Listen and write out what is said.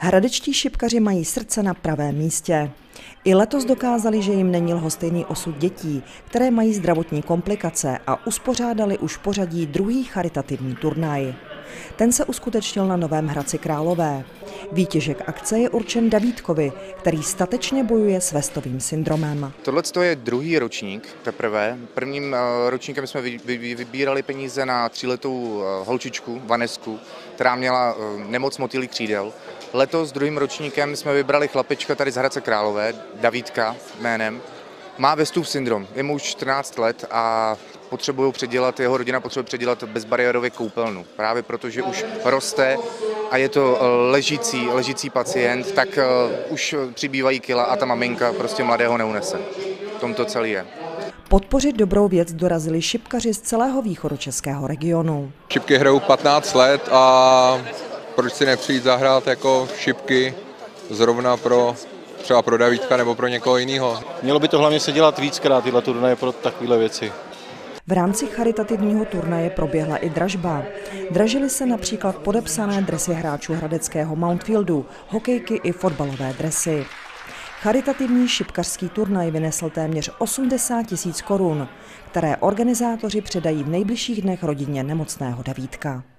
Hradečtí šipkaři mají srdce na pravém místě. I letos dokázali, že jim není lhostejný osud dětí, které mají zdravotní komplikace, a uspořádali už v pořadí druhý charitativní turnaj. Ten se uskutečnil na Novém Hradci Králové. Výtěžek akce je určen Davídkovi, který statečně bojuje s vestovým syndromem. Tohle je druhý ročník teprve. Prvním ročníkem jsme vybírali peníze na 3letou holčičku Vanesku, která měla nemoc motýlí křídel. Letos druhým ročníkem jsme vybrali chlapečka tady z Hradce Králové, Davídka jménem. Má Westův syndrom, je mu už 14 let a jeho rodina potřebuje předělat bezbariérově koupelnu. Právě protože už roste a je to ležící pacient, tak už přibývají kila a ta maminka prostě mladého neunese. V tom to celé je. Podpořit dobrou věc dorazili šipkaři z celého východočeského regionu. Šipky hrajou 15 let a proč si nepřijít zahrát jako šipky zrovna třeba pro Davídka nebo pro někoho jiného. Mělo by to hlavně se dělat víckrát, tyhle turnaje pro takovéhle věci. V rámci charitativního turnaje proběhla i dražba. Dražily se například podepsané dresy hráčů hradeckého Mountfieldu, hokejky i fotbalové dresy. Charitativní šipkařský turnaj vynesl téměř 80 000 korun, které organizátoři předají v nejbližších dnech rodině nemocného Davídka.